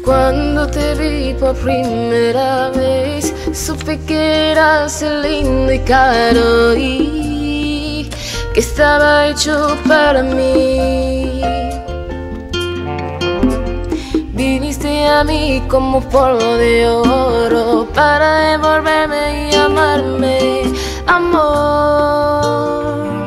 Cuando te vi por primera vez, supe que eras el lindo y caro y que estaba hecho para mí. Viniste a mí como polvo de oro para devolverme y amarme, amor.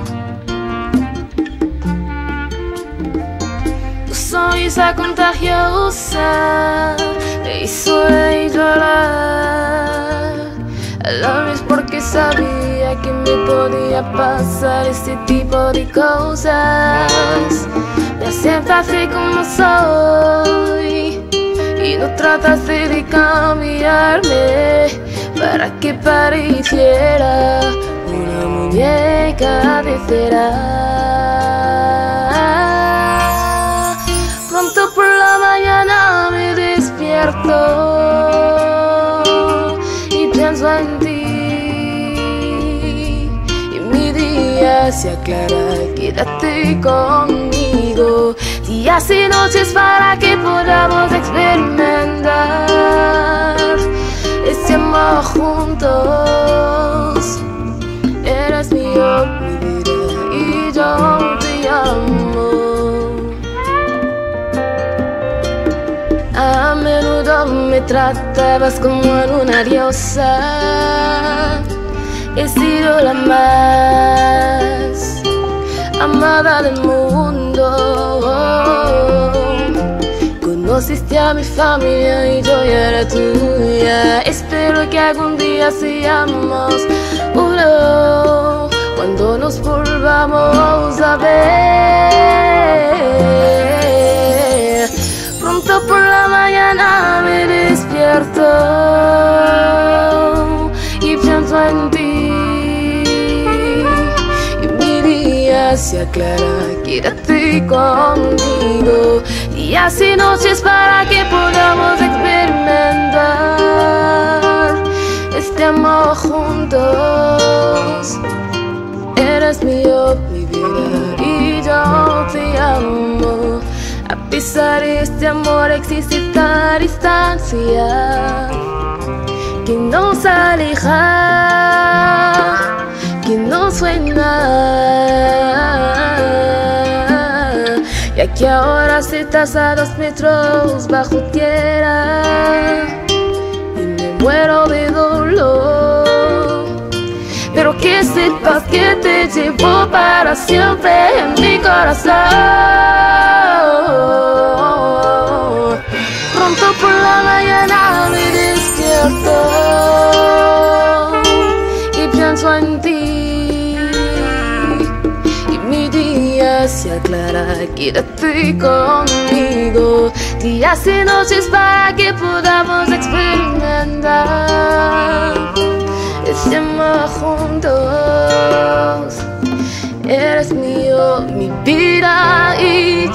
Tu sonrisa contagiosa me hizo llorar. A la vez porque sabía que me podía pasar este tipo de cosas. Me aceptaste como soy y no trataste de cambiarme para que pareciera una muñeca de cera. Pronto por la mañana me despierto y pienso en ti, y mi día se aclara. Quédate conmigo días y noches para que podamos experimentar este amor juntos. Eres mío, mi vida, y yo te amo. A menudo me tratabas como una diosa. He sido la más amada del mundo. Conociste a mi familia y yo ya era tuya. Espero que algún día seamos uno cuando nos volvamos a ver. Pronto por la mañana me despierto y pienso en ti, y mi día se aclara. Quédate conmigo días y noches para que podamos experimentar este amor juntos. Eres mío, mi vida, y yo te amo. A pesar de este amor existe esta distancia que nos aleja, que nos suena. Ya que ahora estás a 2 metros bajo tierra y me muero de dolor. Pero que sepas que te llevo para siempre en mi corazón. Pronto por la mañana me despierto y pienso en ti, y mi día se aclara. Quédate conmigo días y noches para que podamos experimentar este amor juntos. Eres mío, mi vida, y